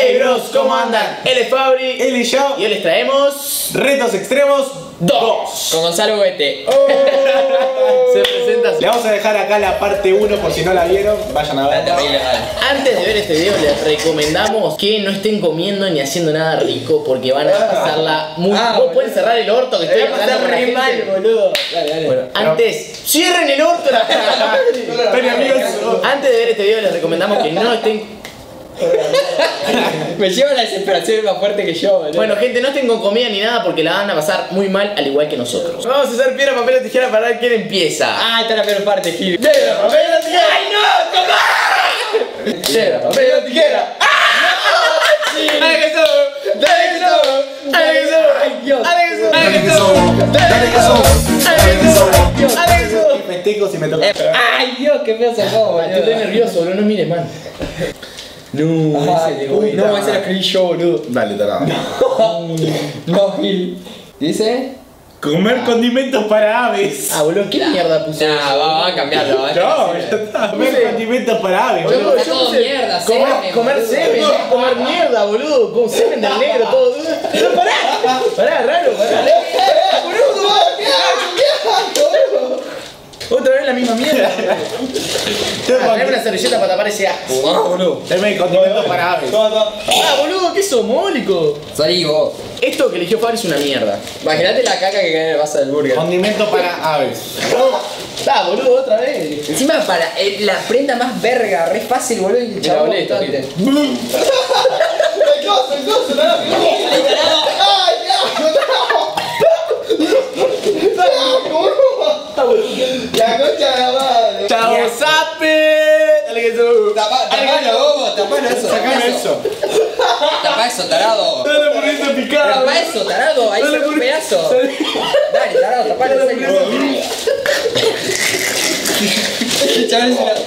Hey bros, ¿cómo andan? Él es Fabri, Él y yo. y hoy les traemos Retos extremos 2. Con Gonzalo Goete. Se presenta. Le vamos a dejar acá la parte 1 por si no la vieron. Vayan a verla. Antes de ver este video les recomendamos que no estén comiendo ni haciendo nada rico porque van a pasarla muy... Vos pueden cerrar el orto que estoy hablando con la gente. boludo. Dale. Bueno, antes, cierren el orto la Pero amigos, Antes de ver este video les recomendamos que no estén... Me lleva la desesperación más fuerte que yo, boludo. Bueno gente, no estén con comida ni nada porque la van a pasar muy mal al igual que nosotros. Vamos a hacer piedra, papel o tijera para ver quién empieza. Ah, esta es la peor parte, Gil. Piedra, papel o tijera. ¡Ay no! ¡Toma! Piedra, papel o tijera. ¡Dale que subo! ¡Dale que subo! ¡Dale que subo! Ay, Dios. ¡Dale que subo! dale que subo, dale que subo, ¡Dale que subo! ¡Dale que subo! festejo si me toca. Ay, Dios, qué feo sacó, boludo. Estoy nervioso, boludo, no mires, man. No, Ay, no, ese lo escribí yo, boludo. Dale, tarado. No, Gil. ¿Dice? Comer condimentos para aves. Ah, boludo, ¿qué mierda puse? Nah, vamos a cambiarlo, ¿vale? No, ya está. Comer condimentos para aves, Yo boludo. Está todo puse mierda, comer, semen, comer boludo. semen, comer mierda, boludo, con semen del negro, todo. No, pará, raro, pará. Boludo, ¿qué hago? Otra vez la misma mierda. Traeme una servilleta para tapar ese asco. Ah, boludo. Comer condimentos para aves. Ah, boludo, ¿qué sos, mólico? Salí vos. Esto que eligió Fabri es una mierda. Imagínate la caca que cae en el vaso del burger. Condimentos para aves. Ah, boludo, otra vez. Encima para la prenda más verga, re fácil, boludo. Y el chabón boleto, bastante. La concha de la madre. ¡Chao, sape! Dale que subo. Tapalo, bobo, tapalo eso. Sacame eso. Tapa eso, tarado. Dale por eso picada. Tapa eso, tarado. Ahí se ve un pedazo. Dale, tarado, tapalo. Chaval, es una...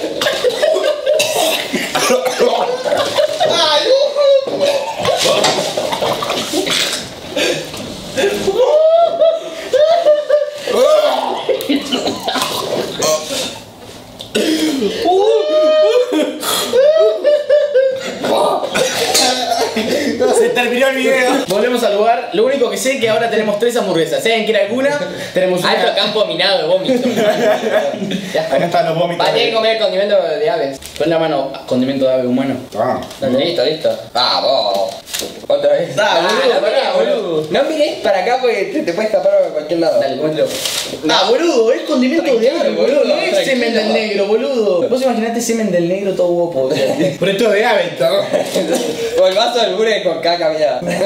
Se terminó el video. Volvemos al lugar. Lo único que sé es que ahora tenemos 3 hamburguesas. Si alguien quiere alguna, tenemos una. Alto campo minado de vómito. Acá están los vómitos. Va a tener que comer condimento de aves. Pon la mano, condimento de ave humano. Ah. Listo. Vamos. Otra vez. Pará, boludo. No mires para acá porque te puedes tapar a cualquier lado. Dale, ponlo. Ah, boludo, es condimento de ave, boludo. No es tranquilo. semen del negro, boludo. Vos imaginate semen del negro todo guapo, boludo. Pero esto es de aves, ¿no? O el vaso del burger con caca, mirá. Mi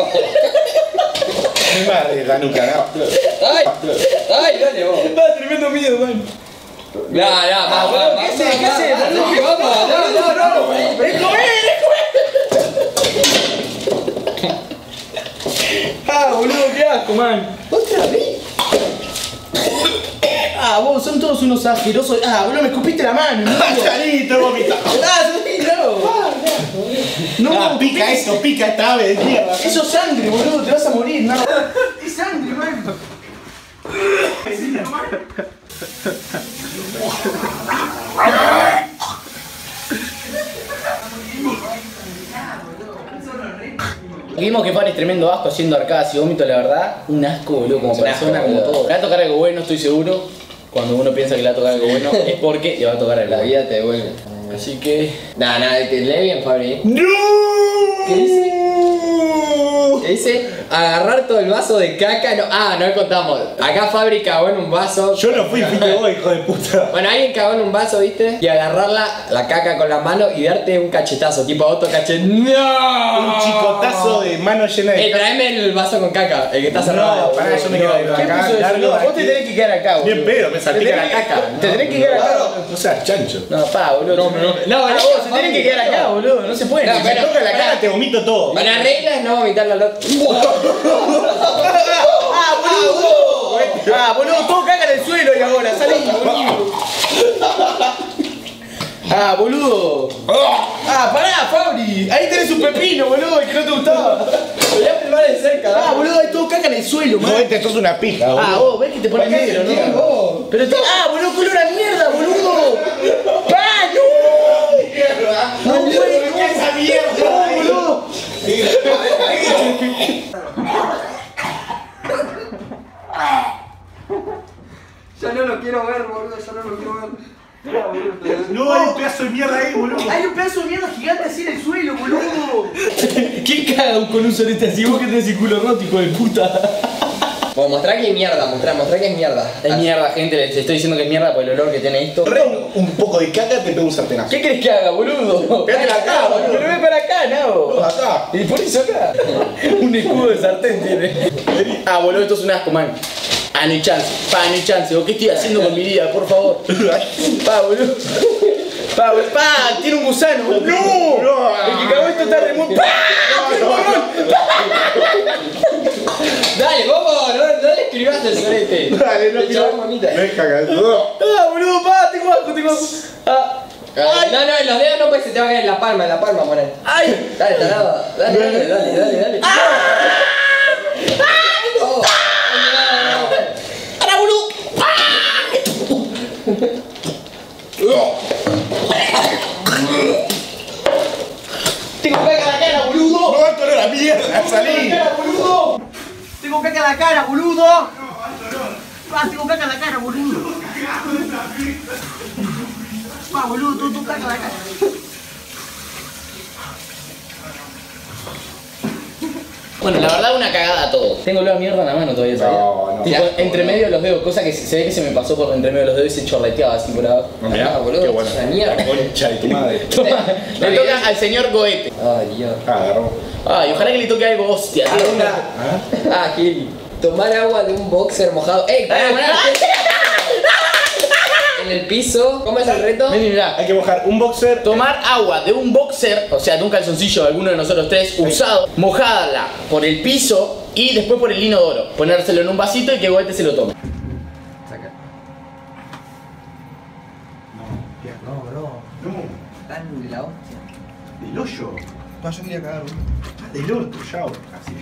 madre, la nuca, ¿no? Ay, dale vos. Ah, tremendo miedo, man. No, vamos. ¿Qué haces? No. ¡Es comer! Ah, boludo, qué asco, man. ¿Otra vez? Ah, vos, son todos unos asquerosos. Ah, boludo, me escupiste la mano, ¿no? Salito, vomita. Ah, no. No, pica eso, pica esta ave de mierda. Eso es sangre, boludo, te vas a morir, no. Es sangre, man. Vimos que Fabri es tremendo asco haciendo arcadas y vómito, la verdad. Un asco, boludo, como persona, asco, como boludo. todo. Le va a tocar algo bueno, estoy seguro. Cuando uno piensa que le va a tocar algo bueno, es porque le va a tocar algo La bueno. vida te devuelve. Así que... Nada, te lee bien, Fabri. ¡No! ¿Qué dice? ¿Qué dice? Agarrar todo el vaso de caca. No contamos. Acá Fabri cagó en un vaso. Yo no fui, fuiste vos, hijo de puta. Bueno, alguien cagó en un vaso, ¿viste? Y agarrarla, la caca con la mano y darte un cachetazo, tipo otro cachet. ¡No! Un chicotazo de mano llena de Traeme el vaso con caca, el que está cerrado. No, pará, yo me quedo ¿Qué acá, puso eso? largo No, de vos te aquí. tenés que quedar acá, boludo. Bien pedo, me salpica la caca. Te tenés que quedar acá. No seas chancho. No, pa, boludo. No, Ah, vos se tenés que quedar acá, boludo. No se puede. No, Si pero- se toca la cara. Acá te vomito todo. Para reglas no vomitar la lota. Ah, boludo. Ah, boludo, todo caga en el suelo y ahora. Salí, boludo. Ah, boludo. Ah, pará, Fabri. Ahí tenés un pepino, boludo, el que no te gustaba. Lo voy a filmar de cerca. Ah, boludo, ahí todo caga en el suelo, man. No, este sos una pija, boludo. Ah, vos, ves que te pones ¿Para qué negro, se tiran ¿no? vos? Pero te... Ah, boludo, color a mierda, boludo. ¡Ah, no! No, güey, no. esa mierda? No, boludo. Ya no lo quiero ver, boludo, ya no lo quiero ver. No, hay un pedazo de mierda ahí, boludo. Hay un pedazo de mierda gigante así en el suelo, boludo. ¿Quién caga con un solete así? Vos que tenés el culo roto, hijo de puta. Bueno, mostrá que es mierda, mostrá que es mierda. Es mierda, gente, les estoy diciendo que es mierda por el olor que tiene esto. Un poco de caca te pego un sartenazo. ¿Qué querés que haga, boludo? Pégate acá, boludo. Pero ven para acá, no. Acá. Y por eso acá. Un escudo de sartén tiene. Ah, boludo, esto es un asco, man. Ah, no hay chance. Pa, no hay chance. ¿O qué estoy haciendo con mi vida? Por favor. Pa, boludo. Pa, boludo. Pa, tiene un gusano. ¡No! El que cagó esto está remoto. ¡Pa! ¡Tiene un morrón! Dale, vamos, no le escribas el solete. Dale, no Le quiero. echamos mamita. No es cagado. Ah, boludo, pa, tengo asco, tengo asco. Ah. Ay, no, en los dedos no pues se te va a caer en la palma, poner. ¡Ay! Dale, tarado. Dale. ¡Ahora, boludo! Tengo caca en la cara, boludo. No, esto no era mierda, salí. Boludo. Tengo caca en la cara, boludo. Ah, tengo caca en la cara, boludo. Ah, boludo, tú caca en la cara. Bueno, la verdad una cagada todo. Tengo la mierda en la mano todavía, ¿sabes? No. Tipo, entre medio de los dedos, cosa que se ve que se me pasó por entre medio de los dedos y se chorreteaba así por abajo. Mirá, boludo, qué bueno. es una mierda. La concha de tu madre. Toma, le toca al señor Goete. Ay, Dios. Agarró. Ay, ojalá que le toque algo hostia, tío. Ah, Gil. Tomar agua de un boxer mojado. ¡Ey, pará! En el piso. ¿Cómo es el reto? Vení, mirá. Hay que mojar un boxer. Tomar agua de un boxer, o sea, de un calzoncillo de alguno de nosotros tres, usado, mojarla por el piso y después por el inodoro. Ponérselo en un vasito y que Goete se lo tome. Saca. No, bro. No. Tan de la hostia. Del hoyo. No, yo quería cagar, boludo. Del orto, ya. Así.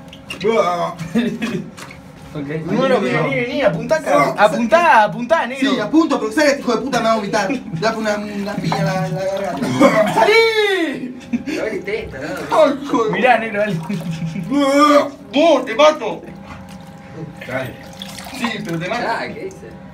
Vení, apuntá acá. Apuntá, negro. Sí, apunto, pero sabes que este hijo de puta me va a vomitar. Le da una piña en la garganta. ¡Salí! No grité, tarado. ¡Ay, hijo de... Mirá, negro, dale. ¡Vos, te mato! Dale. Sí, pero te mato. Ah, ¿qué dice?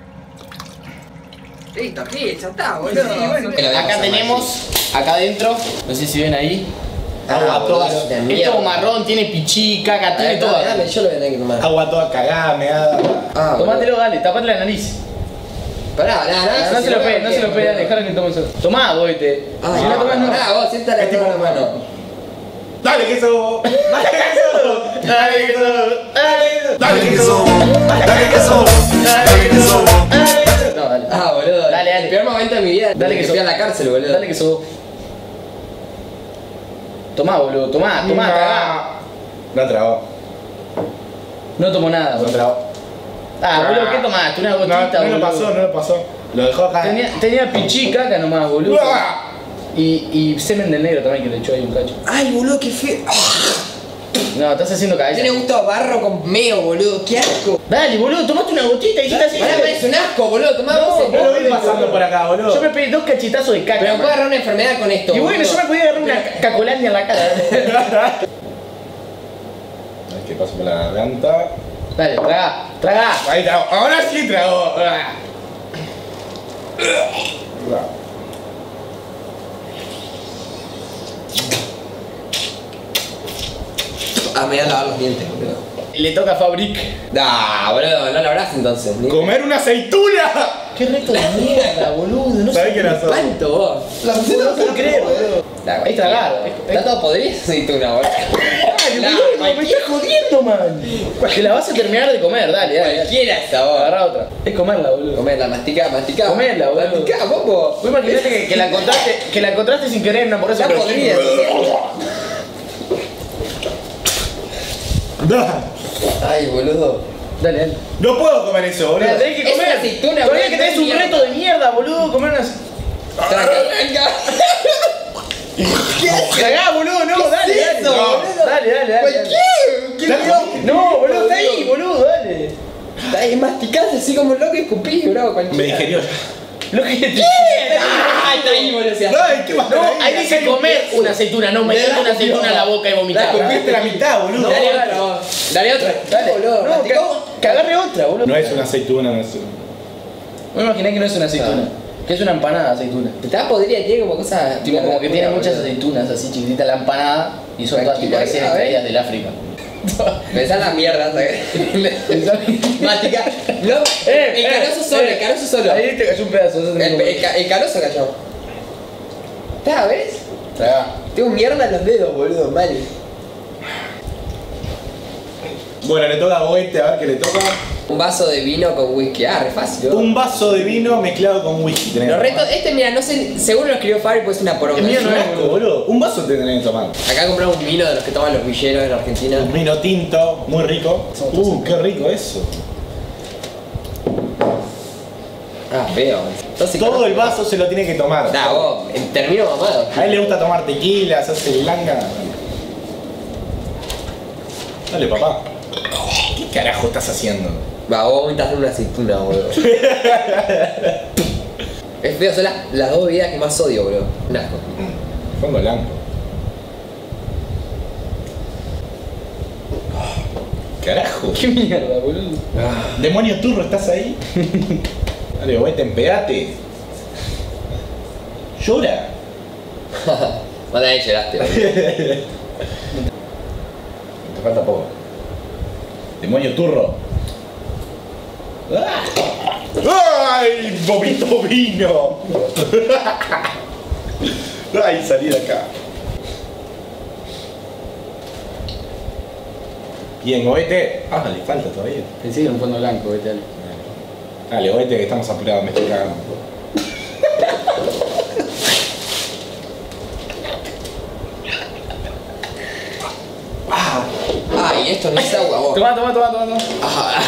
Listo, aquí, ya está, boludo. Acá tenemos, acá adentro, no sé si ven ahí. Agua toda. Es todo marrón, tiene pichí, caca, tiene todo. Dame, yo lo voy a tener que tomar. Agua toda cagada, meada. Ah, Tomátelo, dale, tapate la nariz. Pará, No se lo pegue, no se lo pegue, dale, dejalo que tome solo. Tomá, Goete. Ah, Si no tomás, no. Pará, vos, siéntale Es tipo- la mano. Dale, que eso. Dale, que eso. Dale, que todo. Dale, que eso. No, dale. Ah, boludo. Dale, dale. El peor momento de mi vida. Dale, que fui so- a la cárcel, boludo. Dale que eso. Tomá, boludo, tomá, tragá. No trabó. No tomo nada, No boludo. trabó. Ah, boludo, ¿qué tomaste? Una gotita, No lo pasó, no lo pasó. Lo dejó acá. Tenía pichí, caca nomás, boludo. Y semen del negro también que le echó ahí un cacho. Ay, boludo, qué feo. No, estás haciendo cabeza. Tiene gusto a barro con meo, boludo. Qué asco. Dale, boludo, tomaste una gotita y hiciste así. Pará, es un asco, boludo. Tomá No, vos. No lo vi pasando por acá, boludo. Yo me pedí 2 cachetazos de caca. Pero man. puedo agarrar una enfermedad con esto. Y bueno, boludo. yo me podía agarrar una cacolandia en la cara. Es que paso por la garganta. Dale, tragá. Ahí tragó. Ahora sí tragó. Ah, me voy a lavar los dientes, boludo. Le toca a Fabric. Nah, boludo, no lo habrás entonces. Ni- ¡Comer una aceituna! Qué reto de mierda, boludo. No ¿Sabés sé. qué era eso? ¿Cuánto vos? La receta no puedo creer, boludo. Es tragar. Está todo podrido aceituna, boludo. Dale, Nah, boludo, me cualquiera- estás jodiendo, man. Te la vas a terminar de comer, dale. Cualquiera esa, vos. Agarrá otra. Es comerla, boludo. Comerla, masticá. Comerla, boludo. Masticá, bobo. Vos imaginate que la encontraste sin querer en una hamburguesa. Está pero- podrida. Ay, boludo. Dale. No puedo comer eso, boludo. Tenés que Es comer. una aceituna, Todavía boludo, que tenés es un mierda. reto de mierda, boludo. Comer unas. Tranca. Cagá, boludo, no, dale, dale. eso, No, boludo? Dale. No, boludo, está ahí, boludo, dale. Está ahí masticás así como loco y escupí, bro. Me digerió. Lo que te. Está Ay, está ahí, boludo. Ay, ¿qué más? No, ahí dice comer una aceituna, no meter una aceituna en la boca y La vomitar. comiste la mitad, boludo. Dale otra, vos. Dale otra. Dale, boludo. No, Masticó. que agarre otra, boludo. No es una aceituna, no es una. Me imaginé que no es una aceituna. Que es una empanada aceituna. Está podrida, tiene como cosas. Tipo, como que tiene muchas aceitunas así chiquititas la empanada y son todas tipo recién A ver. extraídas del África. Pensá en la mierda, ¿sabes? Mastica. No, el carozo solo, el carozo solo. Ahí te cayó un pedazo. Eso El carozo cayó. ¿Está, ves? Tragá. Tengo mierda en los dedos, boludo, mal. Bueno, le toca a Boete, a ver qué le toca. Un vaso de vino con whisky. Ah, re fácil. ¿no? Un vaso de vino mezclado con whisky. tenés Los que retos, tomar. este, mira, no sé, seguro lo escribió Fabri, pues es una poronga. El mío Es no un es, asco, boludo. Un vaso te tenés que tomar. Acá compramos un vino de los que toman los villeros en Argentina. Un vino tinto, muy rico. Qué rico eso. Ah, feo. Entonces, Todo el vaso se lo tiene que tomar. Nah, vos, termino mamado. A él le gusta tomar tequila, se hace langa. Dale, papá. ¿Qué carajo estás haciendo? Va, vos vomitas una aceituna, boludo. Es feo, son las dos bebidas que más odio, boludo. Un asco. Fondo blanco. Carajo. ¿Qué mierda, boludo? Demonio turro, ¿estás ahí? Dale, Boete, empedate. Llora. Vos también lloraste, boludo. Te falta poco. Demonio turro. ¡Ay! Vomito vino. Ay, salí de acá. Bien, Boete. Ah, le falta todavía. Pensé que era un fondo blanco, ¿qué tal? Dale, Boete, que estamos apurados, me estoy cagando. Ay, esto no es agua, vos. Toma. Ah.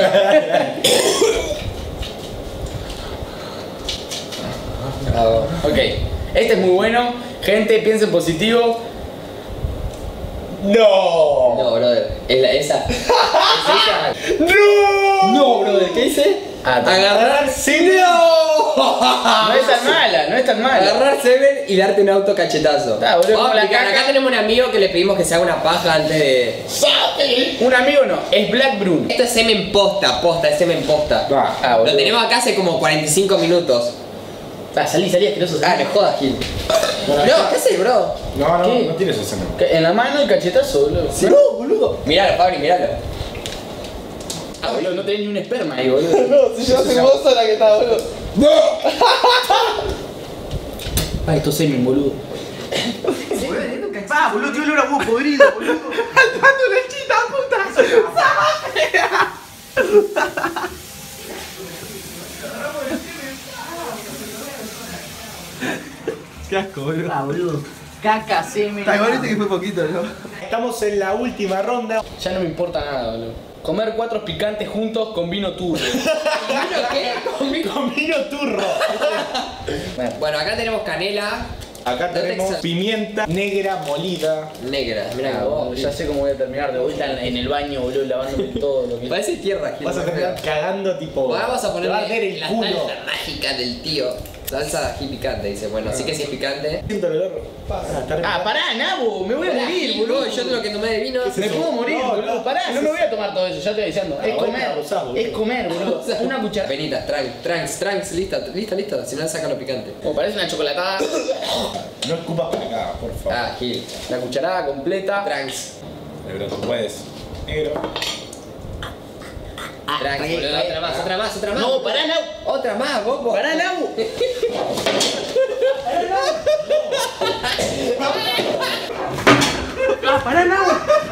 Ok, este es muy bueno. Gente, piensen positivo. ¡No! No, brother. Es esa. ¿Es esa? ¡No! No, brother. ¿Qué hice? Agarrar ¡Sí! No es tan mala, no es tan mala. Agarrar semen y darte un auto cachetazo. Está, boludo, Vamos a como la explicar. caca. Acá tenemos un amigo que le pedimos que se haga una paja antes de. Un amigo no, es Black Brun. Esto es semen posta, es semen posta. Ah, boludo. Lo tenemos acá hace como 45 minutos. Salí, asqueroso. Ah, no jodas, Gil. Bueno, No, ¿qué haces, bro? No, ¿Qué? no tienes ese semen. En la mano el cachetazo, boludo. No, boludo. Míralo, Fabri, míralo. Ah, boludo, no tenés ni un esperma ahí, boludo. No, si yo soy vos sola que está, boludo. Ah, esto es semen, boludo. Va, boludo, tiene olor a huevo podrido, boludo. Saltando lechita, puta. Qué asco, boludo. Ah, boludo. Caca, semen. Está igual que fue poquito, ¿no? Estamos en la última ronda. Ya no me importa nada, boludo. Comer 4 picantes juntos con vino turbo. ¿Vino qué? Con vino turro. Bueno, acá tenemos canela Acá de tenemos Texas. pimienta negra molida. negra. Mirá que Ah, vos. ya sé cómo voy a terminar de vuelta en el baño, boludo, lavándome todo lo que. Parece tierra, Gil. Vas a terminar cagando tipo. Vamos a Te va a arder ponerle el la culo. salsa mágica del tío. Salsa ají picante, dice. Bueno, sí que sí es picante. Siento el olor. Ah, pará, Nabo, me voy a morir, boludo. Yo de lo que tomé de vino. Me puedo morir, No, boludo. no. Pará, no me voy a tomar todo eso, ya te estoy diciendo. Es ahorita comer, abusás, boludo. es comer, boludo. Una cucharada. Venitas, tranks, lista. Si no, saca lo picante. Como parece una chocolatada. No escupas para acá, por favor. Ah, Gil. Una cucharada completa. Tranks. Pero tú puedes. Negro. Tranks, boludo. Otra más. No, pará, Nabo. Otra más, bobo. Pará, Nabo. Ah, pará, Nabo.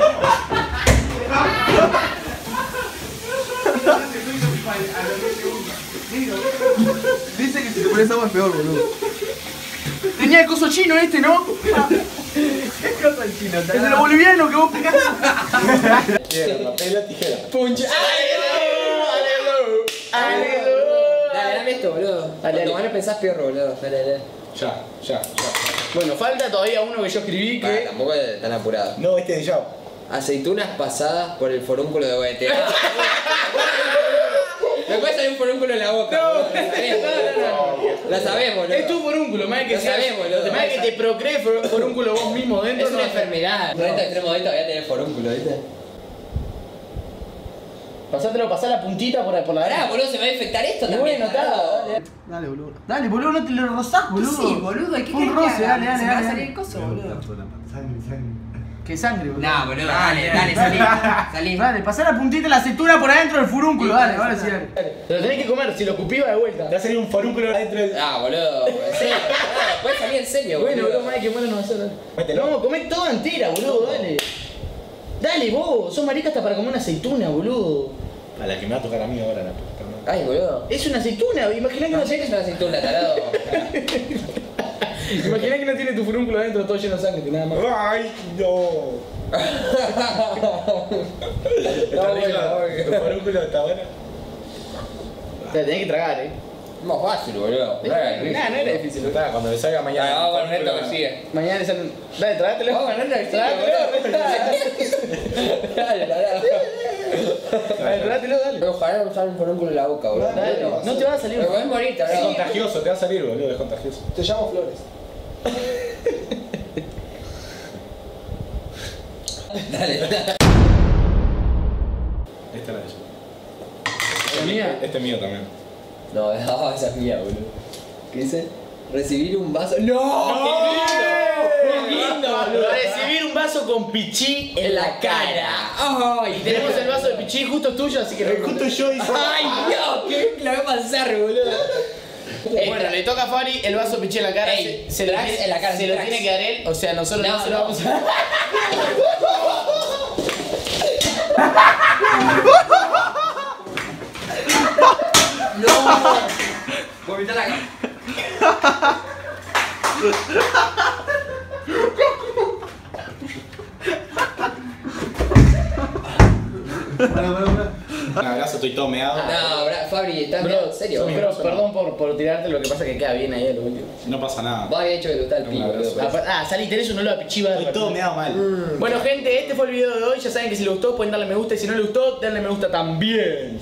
Dice que si te pones agua es peor, boludo. Tenía el coso chino este, ¿no? ¿Qué cosa el chino? El de los bolivianos que vos pegás. Tijera, papel o tijera. Punch. Dale, dame esto, boludo. Dale. Cuando más lo pensás, peor, boludo. Dale. Ya. Bueno, falta todavía uno que yo escribí Vale, que. tampoco es tan apurado. No, este de Yao. Aceitunas pasadas por el forúnculo de Boete. Me puede salir un forúnculo en la boca. No, boludo, la sabemos, boludo. Es tu forúnculo, más que Lo sabemos, boludo. Más que te procrees forúnculo vos mismo dentro. Es una no. enfermedad. Por este extremo de todavía tenés forúnculo, ¿viste? Pasátelo, pasá la puntita por la Pará, derecha. boludo, se me va a infectar esto Y también. bueno, está, dale. Dale, boludo. Dale, boludo, no te lo rozás, boludo. Sí, boludo, ¿qué Un querés que roce, haga? dale, dale, Se me va a dale. salir el coso, boludo. Sangre. Que sangre, boludo. Nah, boludo, dale, salí. Dale, pasá la puntita de la aceituna por adentro del furúnculo, dale, ahora sí, dale. Te lo tenés que comer, si lo escupí va de vuelta. Te va a salir un forúnculo adentro del. Ah, boludo, en serio. Puede salir en serio, Bueno, boludo. boludo, más que malo no va a ser. Mételo. No, comé toda entera, boludo, dale. Dale vos, sos marica hasta para comer una aceituna, boludo. A la que me va a tocar a mí ahora la puta madre. Ay, boludo. Es una aceituna, imaginá que No no sé que tiene. es una aceituna, tarado. Imaginá que no tiene tu furúnculo adentro todo lleno de sangre, nada más. ¡Ay, no! ¿Está rico? ¿Tu forúnculo está bueno? Te la tenés que tragar, Más fácil, boludo. Nah, no era difícil. Está, cuando me salga mañana. Vamos con el reto que sigue. Mañana le salen. Dale, tragátelo. Vamos con el reto que sigue, Dale, tarado. Dale, tragátelo, dale. Ojalá no me salga un forúnculo en la boca, boludo. Dale, no te va a salir. Me voy a morir, Es tarado. contagioso, te va a salir, boludo, es contagioso. Te llamo Flores. Dale. Esta es la de yo. ¿La mía? Este es mío también. No, esa es mía, boludo. ¿Qué dice? Recibir un vaso. ¡No! ¡Qué lindo, boludo! Recibir un vaso con pichí en la cara. ¡Ay! Y tenemos el vaso de pichí justo tuyo, así que Justo yo hice. ¡Ay, Dios! ¿Qué la voy a pasar, boludo? Bueno, le toca a Fari el vaso de pichí en la cara. Ey, Se lo tracks tiene- en la cara, se lo tracks. tiene que dar él, o sea, nosotros no se lo vamos a. ¡No! Vomita la cara. Un abrazo, estoy todo meado. No, Fabri, ¿estás Bro, en serio? bro, perdón por tirarte, lo que pasa es que queda bien ahí a lo último. No pasa nada. Vos habías dicho que te gustaba el pico, boludo. Salí, tenés un olor a pichí bárbaro. Estoy todo meado mal. Bueno, gente, este fue el video de hoy. Ya saben que si les gustó pueden darle me gusta y si no les gustó, denle me gusta también.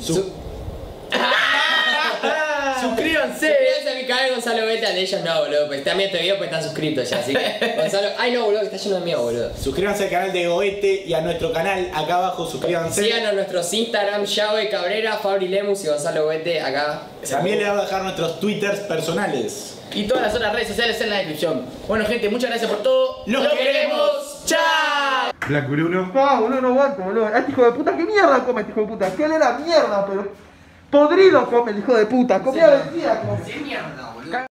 Suscríbanse. Suscríbanse a mi canal Gonzalo Beta, de ellos no, boludo. Pues están viendo este video porque están suscritos ya, así que Gonzalo. Ay no, boludo, que está lleno de mío, boludo. Suscríbanse al canal de Goete y a nuestro canal acá abajo, suscríbanse. Sigan a nuestros Instagram, Yahweh Cabrera, Fabri Lemus y Gonzalo Bete acá. También le vamos a dejar nuestros twitters personales. Y todas las otras redes sociales en la descripción. Bueno, gente, muchas gracias por todo. ¡Los queremos! ¡Chao! Black Bruno. No, boludo, no aguanto, boludo. Este hijo de puta, ¿qué mierda come este hijo de puta? ¿Qué le da mierda, pero? Podrido come el hijo de puta. Comía vencida como. ¡Qué mierda, boludo!